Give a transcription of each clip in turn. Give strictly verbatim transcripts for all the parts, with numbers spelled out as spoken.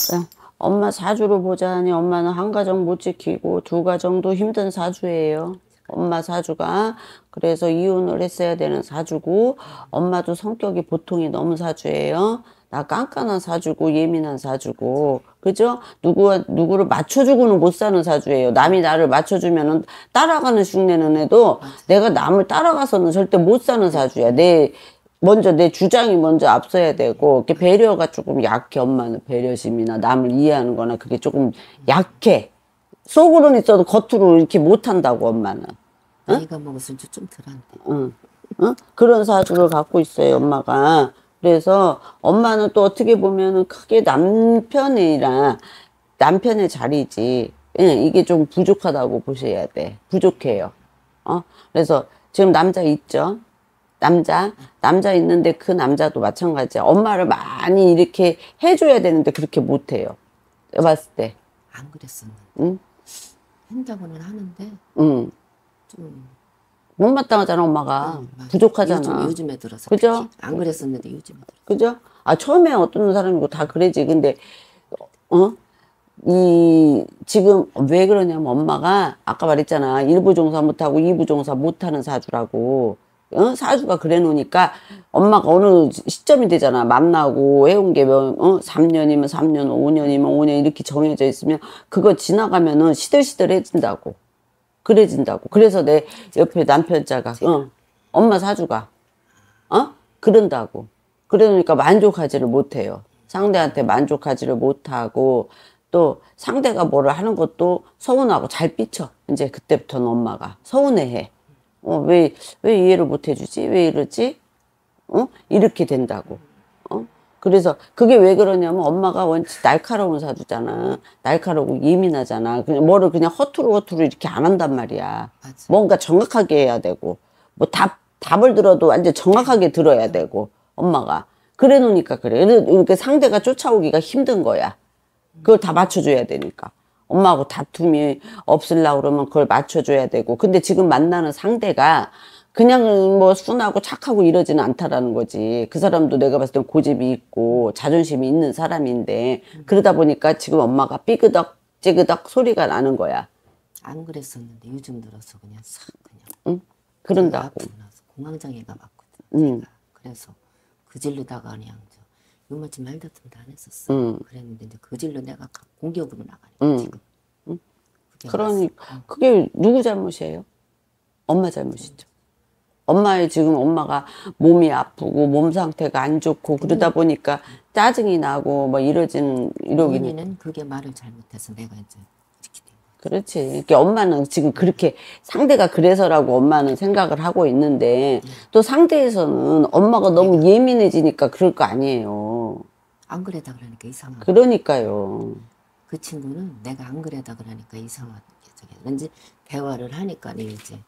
엄마 사주로 보자니 엄마는 한 가정 못 지키고 두 가정도 힘든 사주예요. 엄마 사주가. 그래서 이혼을 했어야 되는 사주고, 엄마도 성격이 보통이 너무 사주예요. 나 깐깐한 사주고 예민한 사주고, 그죠? 누구 누구를 맞춰주고는 못 사는 사주예요. 남이 나를 맞춰주면은 따라가는 흉내는 애도 내가 남을 따라가서는 절대 못 사는 사주야. 내 먼저 내 주장이 먼저 앞서야 되고, 이렇게 배려가 조금 약해. 엄마는 배려심이나 남을 이해하는 거나 그게 조금 약해. 속으로는 있어도 겉으로 이렇게 못한다고, 엄마는. 나이가 먹었으면 좀 덜한데. 응. 응? 그런 사주를 갖고 있어요, 엄마가. 그래서 엄마는 또 어떻게 보면은 크게 남편이라 남편의 자리지. 예, 이게 좀 부족하다고 보셔야 돼. 부족해요. 어? 그래서 지금 남자 있죠? 남자, 남자 있는데 그 남자도 마찬가지야. 엄마를 많이 이렇게 해줘야 되는데 그렇게 못해요. 내가 봤을 때. 안 그랬었는데. 응? 한다고는 하는데, 응. 좀. 못마땅하잖아, 엄마가. 응, 부족하잖아. 요즘, 요즘에 들어서. 그죠? 안 그랬었는데 요즘에 들어서. 그죠? 아, 처음에 어떤 사람이고 다 그러지. 근데, 어? 이, 지금 왜 그러냐면 엄마가 아까 말했잖아. 일 부 종사 못하고 이 부 종사 못하는 사주라고. 어? 사주가 그래 놓으니까 엄마가 어느 시점이 되잖아. 만나고 해온 게 뭐, 어? 삼 년이면 삼 년, 오 년이면 오 년 이렇게 정해져 있으면 그거 지나가면은 시들시들해진다고. 그래진다고. 그래서 내 옆에 남편자가, 어, 엄마 사주가, 어? 그런다고. 그러니까 만족하지를 못해요. 상대한테 만족하지를 못하고, 또 상대가 뭐를 하는 것도 서운하고 잘 삐쳐. 이제 그때부터는 엄마가 서운해해. 어, 왜, 왜 이해를 못 해주지? 왜 이러지? 어? 이렇게 된다고. 어? 그래서 그게 왜 그러냐면 엄마가 원체 날카로운 사주잖아. 날카롭고 예민하잖아. 그냥 뭐를 그냥 허투루 허투루 이렇게 안 한단 말이야. 맞아. 뭔가 정확하게 해야 되고, 뭐 답, 답을 들어도 완전 정확하게 들어야 되고, 엄마가. 그래 놓으니까 그래. 이렇게 상대가 쫓아오기가 힘든 거야. 그걸 다 맞춰줘야 되니까. 엄마하고 다툼이 없으려고 그러면 그걸 맞춰줘야 되고. 근데 지금 만나는 상대가 그냥 뭐 순하고 착하고 이러지는 않다라는 거지. 그 사람도 내가 봤을 땐 고집이 있고 자존심이 있는 사람인데, 그러다 보니까 지금 엄마가 삐그덕 찌그덕 소리가 나는 거야. 안 그랬었는데 요즘 들어서 그냥 싹 그냥. 응? 그런다고. 아프고 나서 공황장애가 맞거든. 응. 제가. 그래서 그질르다가 그냥 저 요만치 말다툼도 안 했었어. 응. 그랬는데 이제 그질러 내가 공격으로 나가니까 응. 지금. 응? 그게 그러니까 왔어. 그게 누구 잘못이에요? 엄마 잘못이죠. 엄마의 지금 엄마가 몸이 아프고 몸 상태가 안 좋고 그러다 보니까 짜증이 나고 뭐 이러진 이러긴 해. 본인은 그게 말을 잘못해서 내가 이제 이렇게 된 거야. 그렇지. 그러니까 엄마는 지금 그렇게 상대가 그래서라고 엄마는 생각을 하고 있는데, 또 상대에서는 엄마가 너무 예민해지니까 그럴 거 아니에요. 안 그래다 그러니까 이상하고. 그러니까요. 그 친구는 내가 안 그래다 그러니까 이상하게 저기 왠지 대화를 하니까 이제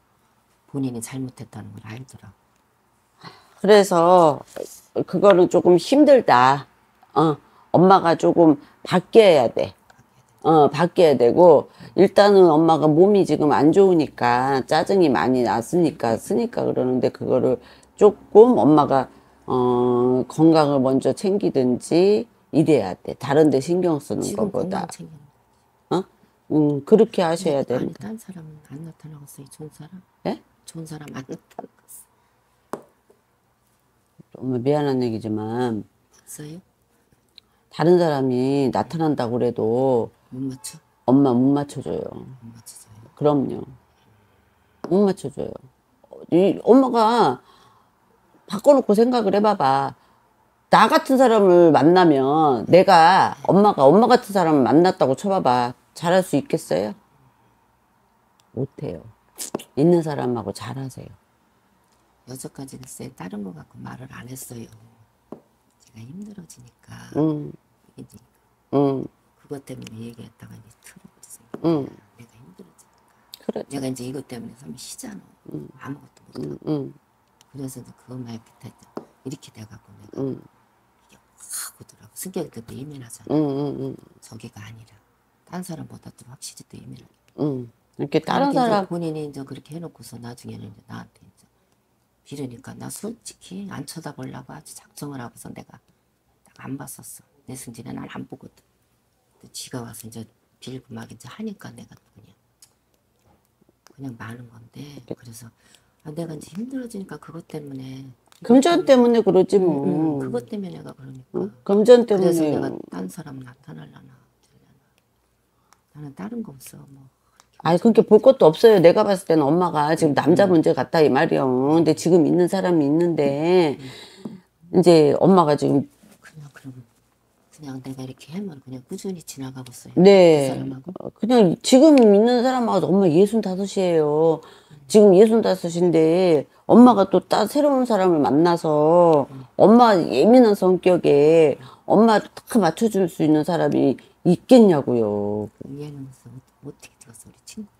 본인이 잘못했다는 걸 알더라고. 그래서 그거는 조금 힘들다. 어, 엄마가 조금 바뀌어야 돼. 어, 바뀌어야 되고, 일단은 엄마가 몸이 지금 안 좋으니까, 짜증이 많이 났으니까, 쓰니까 그러는데, 그거를 조금 엄마가, 어, 건강을 먼저 챙기든지, 이래야 돼. 다른 데 신경 쓰는 지금 것보다. 건강 챙기는 어? 음, 그렇게 하셔야 아니, 된다. 딴 사람은 안 나타나겠어요. 좋은 사람? 예? 좋은 사람 안 나타나겠어. 정말 미안한 얘기지만, 없어요? 다른 사람이 나타난다고 그래도, 못 맞춰? 엄마 못 맞춰줘요. 못 맞춰서요. 그럼요. 못 맞춰줘요. 이 엄마가 바꿔놓고 생각을 해봐봐. 나 같은 사람을 만나면 내가 엄마가 엄마 같은 사람을 만났다고 쳐봐봐. 잘할 수 있겠어요? 못해요. 있는 사람하고 잘하세요. 여태까지 글쎄 다른 거 갖고 말을 안 했어요. 제가 힘들어지니까 응, 이제 응, 그것 때문에 얘기했다가 이제 틀어버리세요. 응. 내가 힘들어지니까. 그렇죠. 내가 이제 이것 때문에 삶이 쉬잖아. 아무것도 못하고. 응, 응, 그래서 이제 그거 말 끝에 이렇게 돼갖고 내가 응, 이게 확 오더라고. 성격이 그때 예민하잖아. 응, 응, 응, 저기가 아니라 딴 사람보다 도 확실히 또 예민하게. 응. 이렇게 다른 그러니까 이제 사람, 본인이 이제 그렇게 해놓고서 나중에는 이제 나한테 이제 비르니까 나 솔직히 안 쳐다보려고 아주 작정을 하고서 내가 딱 안 봤었어. 내 승진에 난 안 보거든. 지가 와서 이제 빌고 막 이제 하니까 내가 그냥 그냥 많은 건데 그래서 아, 내가 이제 힘들어지니까 그것 때문에 금전 때문에 그러지 음, 뭐. 음, 그것 때문에 내가 그러니까 어? 금전 그래서 때문에. 내가 딴 사람 나타날라나 어쩌려나. 나는 다른 거 없어 뭐 아니, 그렇게 볼 것도 없어요. 내가 봤을 때는 엄마가 지금 남자 음. 문제 같다, 이 말이요. 근데 지금 있는 사람이 있는데, 이제 엄마가 지금, 그냥 그럼 그냥 내가 이렇게 하면 그냥 꾸준히 지나가고 있어요. 네. 그 사람하고 어, 그냥 지금 있는 사람하고 엄마 예순다섯이에요. 지금 예순다섯인데, 엄마가 또 따, 새로운 사람을 만나서, 엄마 예민한 성격에, 엄마 딱 맞춰줄 수 있는 사람이 있겠냐고요. 얘는 무슨 어- 어떻게 들었어 우리 친구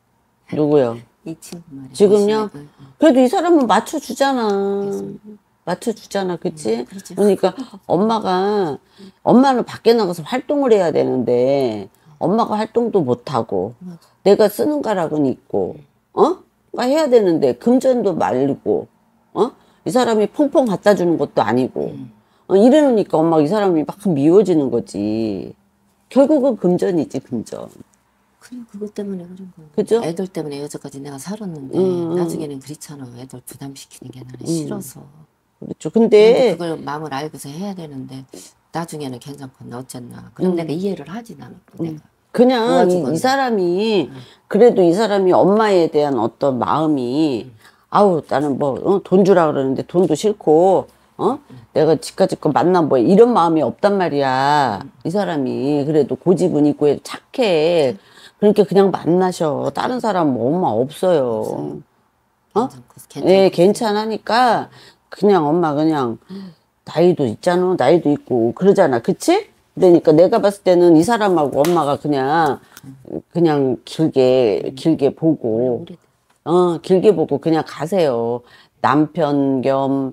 누구요? 이 친구 말이야. 지금요? 응, 응. 그래도 이 사람은 맞춰주잖아. 맞춰주잖아, 그치? 그렇지. 그러니까 엄마가, 엄마는 밖에 나가서 활동을 해야 되는데, 엄마가 활동도 못하고, 내가 쓰는 가락은 있고, 어? 가 해야 되는데, 금전도 말리고, 어? 이 사람이 펑펑 갖다 주는 것도 아니고, 어, 이러니까 엄마가 이 사람이 막 미워지는 거지. 결국은 금전이지, 금전. 그냥 그것 때문에 그런 거야. 그죠? 애들 때문에 여태까지 내가 살았는데 음, 음. 나중에는 그렇잖아. 애들 부담시키는 게 나는 싫어서. 그렇죠. 근데 근데, 그걸 마음을 알고서 해야 되는데 나중에는 괜찮건 어쨌나. 그럼 내가 이해를 하지 나는 또 내가. 그냥 이, 도와주거든. 이 사람이 그래도 이 사람이 엄마에 대한 어떤 마음이 아우 나는 뭐 돈 주라 그러는데 돈도 싫고 어 내가 지까짓 거 만나 뭐 이런 마음이 없단 말이야. 이 사람이 그래도 고집은 있고 착해. 그러니까 그냥 만나셔. 다른 사람 뭐 엄마 없어요. 어? 괜찮고 예, 괜찮고. 괜찮으니까 그냥 엄마 그냥 나이도 있잖아. 나이도 있고 그러잖아. 그치? 그러니까 내가 봤을 때는 이 사람하고 엄마가 그냥 그냥 길게 길게 보고 오래돼. 어 길게 보고 그냥 가세요. 남편 겸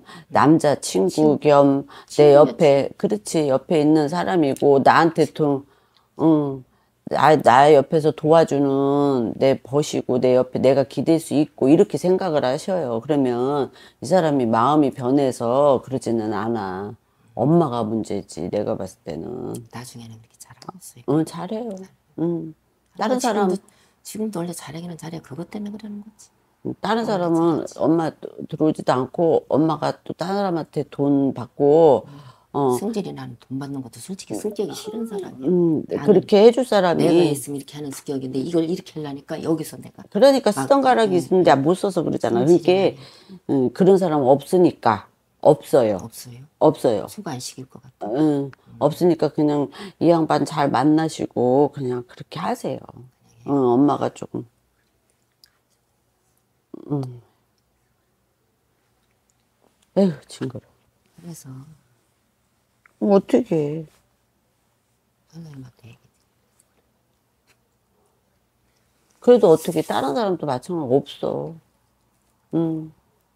남자친구 겸 내 옆에 그렇지 옆에 있는 사람이고 나한테 통 응. 나, 나 옆에서 도와주는 내 벗이고 내 옆에 내가 기댈 수 있고 이렇게 생각을 하셔요. 그러면 이 사람이 마음이 변해서 그러지는 않아. 엄마가 문제지. 내가 봤을 때는. 나중에는 그렇게 잘하고 있어요. 응, 잘해요. 응. 다른 아, 사람, 지금도, 지금도 원래 잘하기는 잘해. 그것 때문에 그러는 거지. 다른 사람은 엄마 들어오지도 않고 엄마가 또 다른 사람한테 돈 받고 어, 승질이 나는 돈 받는 것도 솔직히 성격이 싫은 사람이야. 음, 나는 그렇게 해줄 내가 사람이 있으면 이렇게 하는 성격인데 이걸 이렇게 하려니까 여기서 내가 그러니까 막, 쓰던 가락이 응, 있는데 못 써서 그러잖아. 성질이 그게 음, 그런 사람 없으니까 없어요. 없어요. 없어요. 수고 안 시킬 것 같아. 응, 없으니까 그냥 이 양반 잘 만나시고 그냥 그렇게 하세요. 응, 엄마가 조금 음. 에휴 징그러. 그래서 어떻게? 선생님한테 얘기. 그래도 어떻게 다른 사람도 마찬가지 없어. 응,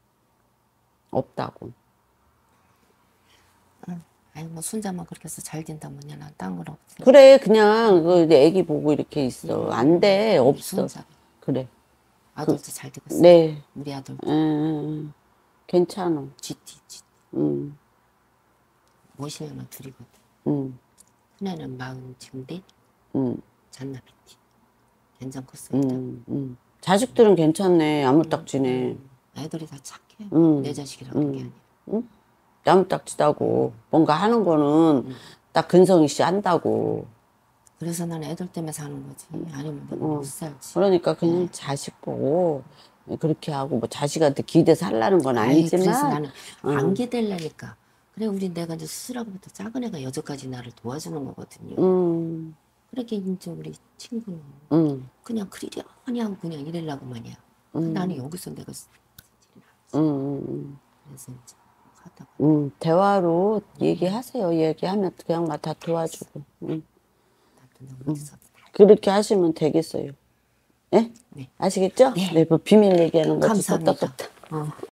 없다고. 아니 뭐 순자만 그렇게 해서 잘 된다 뭐냐 난 딴 건 없어. 그래 그냥 그 이제 애기 보고 이렇게 있어. 안 돼 없어. 순자 그래. 아들도 잘 되고 있어. 네. 우리 아들 음, 괜찮아. 지티 지 음, 모시면 둘이거든. 음, 큰애는 마흔 지금 넷 음, 잔나비티 괜찮고 습니다. 음, 음. 자식들은 괜찮네. 아무딱지네. 애들이 다 착해. 음, 내 자식이라는 게 아니라. 아무딱지다고. 뭔가 하는 거는 딱 근성이 씨 한다고. 그래서 난 애들 때문에 사는 거지. 아니면 내가 못 살지. 그러니까 그냥 자식 보고 그렇게 하고 뭐 자식한테 기대 살라는 건 아이, 그래서 아니지만 나는 안 기대려니까. 그래 우리 내가 이제 수술하고부터 작은 애가 여태까지 나를 도와주는 거거든요. 음, 그렇게 이제 우리 친구는 음, 그냥 그러려니 하고 그냥 이래려고 말이야. 나는 여기서 내가 음, 음, 그래서 이제 하다가 음, 대화로 얘기하세요. 얘기하면 그냥 막 다 도와주고. 음. 나도 너무 어디서 그렇게 하시면 되겠어요. 예? 네. 아시겠죠? 네. 네, 뭐 비밀 얘기하는 거지. 감사합니다. 쏙닥쏙닥. 어.